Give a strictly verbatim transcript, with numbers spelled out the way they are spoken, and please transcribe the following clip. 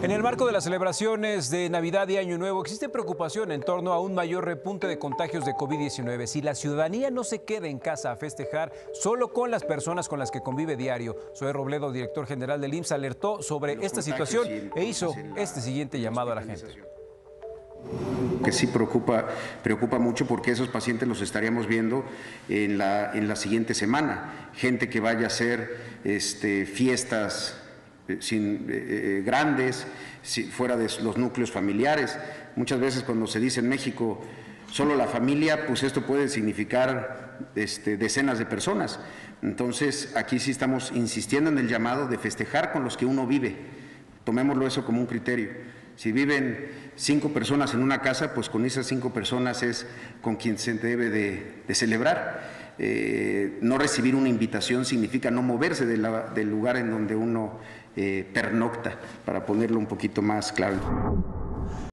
En el marco de las celebraciones de Navidad y Año Nuevo, existe preocupación en torno a un mayor repunte de contagios de COVID diecinueve. Si la ciudadanía no se queda en casa a festejar solo con las personas con las que convive diario, Zoé Robledo, director general del I M S S, alertó sobre esta situación e hizo este siguiente llamado a la gente. Que sí preocupa, preocupa mucho porque esos pacientes los estaríamos viendo en la, en la siguiente semana. Gente que vaya a hacer este, fiestas sin, eh, grandes, si, fuera de los núcleos familiares. Muchas veces cuando se dice en México solo la familia, pues esto puede significar este, decenas de personas. Entonces aquí sí estamos insistiendo en el llamado de festejar con los que uno vive. Tomémoslo eso como un criterio. Si viven cinco personas en una casa, pues con esas cinco personas es con quien se debe de, de celebrar. Eh, no recibir una invitación significa no moverse de la, del lugar en donde uno eh, pernocta, para ponerlo un poquito más claro.